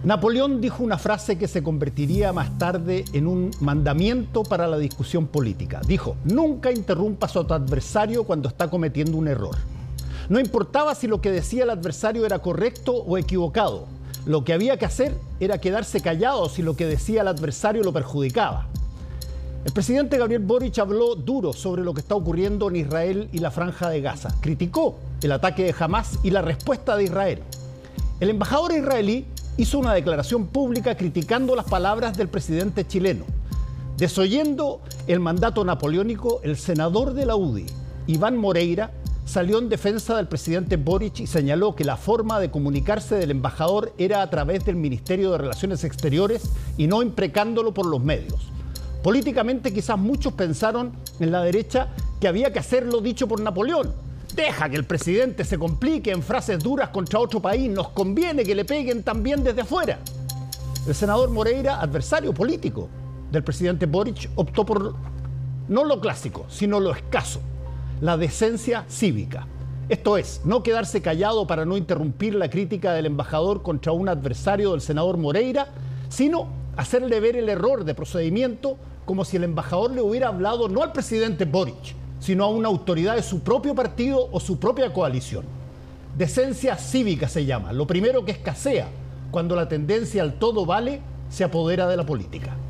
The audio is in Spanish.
Napoleón dijo una frase que se convertiría más tarde en un mandamiento para la discusión política. Dijo: nunca interrumpas a tu adversario cuando está cometiendo un error. No importaba si lo que decía el adversario era correcto o equivocado. Lo que había que hacer era quedarse callado si lo que decía el adversario lo perjudicaba. El presidente Gabriel Boric habló duro sobre lo que está ocurriendo en Israel y la Franja de Gaza. Criticó el ataque de Hamás y la respuesta de Israel. El embajador israelí hizo una declaración pública criticando las palabras del presidente chileno. Desoyendo el mandato napoleónico, el senador de la UDI, Iván Moreira, salió en defensa del presidente Boric y señaló que la forma de comunicarse del embajador era a través del Ministerio de Relaciones Exteriores y no imprecándolo por los medios. Políticamente, quizás muchos pensaron en la derecha que había que hacer lo dicho por Napoleón. Deja que el presidente se complique en frases duras contra otro país, nos conviene que le peguen también desde afuera. El senador Moreira, adversario político del presidente Boric, optó por no lo clásico, sino lo escaso, la decencia cívica. Esto es, no quedarse callado para no interrumpir la crítica del embajador contra un adversario del senador Moreira, sino hacerle ver el error de procedimiento como si el embajador le hubiera hablado no al presidente Boric, sino a una autoridad de su propio partido o su propia coalición. Decencia cívica se llama, lo primero que escasea cuando la tendencia al todo vale se apodera de la política.